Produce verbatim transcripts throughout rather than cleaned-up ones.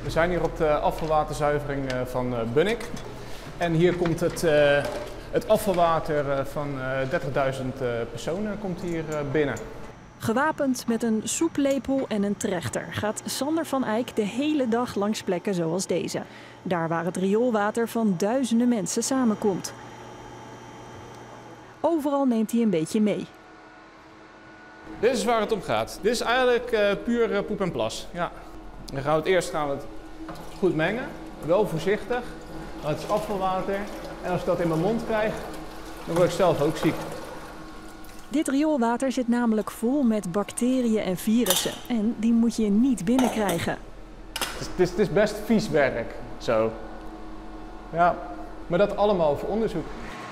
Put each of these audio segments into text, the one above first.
We zijn hier op de afvalwaterzuivering van Bunnik. En hier komt het, uh, het afvalwater van uh, dertigduizend uh, personen komt hier uh, binnen. Gewapend met een soeplepel en een trechter gaat Sander van Eyck de hele dag langs plekken zoals deze. Daar waar het rioolwater van duizenden mensen samenkomt. Overal neemt hij een beetje mee. Dit is waar het om gaat. Dit is eigenlijk uh, puur uh, poep en plas. Ja. Dan gaan we het eerst gaan we het goed mengen. Wel voorzichtig. Het is afvalwater. En als ik dat in mijn mond krijg, dan word ik zelf ook ziek. Dit rioolwater zit namelijk vol met bacteriën en virussen. En die moet je niet binnenkrijgen. Het is, het is, het is best vies werk. Zo. Ja, maar dat allemaal voor onderzoek.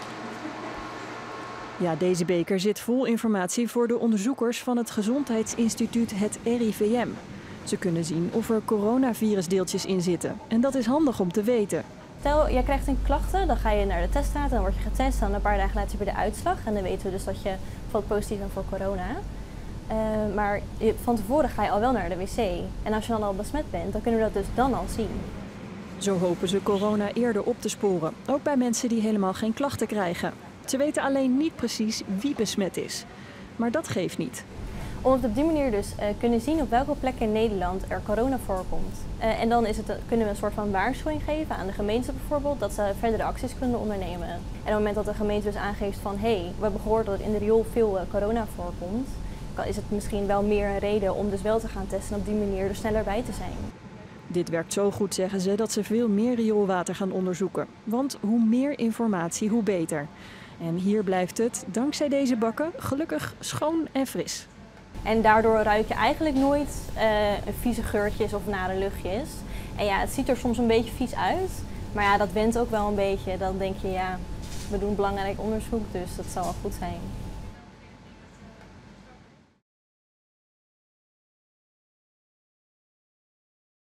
Ja, deze beker zit vol informatie voor de onderzoekers van het Gezondheidsinstituut, het R I V M. Ze kunnen zien of er coronavirusdeeltjes in zitten. En dat is handig om te weten. Stel, jij krijgt een klachten, dan ga je naar de teststraat, dan word je getest. Dan een paar dagen later heb je de uitslag. En dan weten we dus dat je bijvoorbeeld positief bent voor corona. Uh, maar je, van tevoren ga je al wel naar de wc. En als je dan al besmet bent, dan kunnen we dat dus dan al zien. Zo hopen ze corona eerder op te sporen. Ook bij mensen die helemaal geen klachten krijgen. Ze weten alleen niet precies wie besmet is. Maar dat geeft niet. Om het op die manier dus uh, kunnen zien op welke plekken in Nederland er corona voorkomt. Uh, en dan is het, uh, kunnen we een soort van waarschuwing geven aan de gemeente bijvoorbeeld, dat ze verdere acties kunnen ondernemen. En op het moment dat de gemeente dus aangeeft van hé, hey, we hebben gehoord dat er in de riool veel uh, corona voorkomt, is het misschien wel meer een reden om dus wel te gaan testen en op die manier er sneller bij te zijn. Dit werkt zo goed, zeggen ze, dat ze veel meer rioolwater gaan onderzoeken. Want hoe meer informatie, hoe beter. En hier blijft het, dankzij deze bakken, gelukkig schoon en fris. En daardoor ruik je eigenlijk nooit uh, vieze geurtjes of nare luchtjes. En ja, het ziet er soms een beetje vies uit. Maar ja, dat went ook wel een beetje. Dan denk je, ja, we doen belangrijk onderzoek, dus dat zal wel goed zijn.